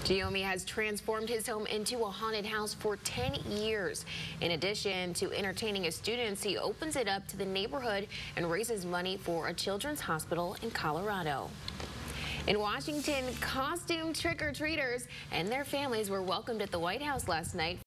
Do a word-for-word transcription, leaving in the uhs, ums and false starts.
Giomi has transformed his home into a haunted house for ten years. In addition to entertaining his students, he opens it up to the neighborhood and raises money for a children's hospital in Colorado. In Washington, costume trick-or-treaters and their families were welcomed at the White House last night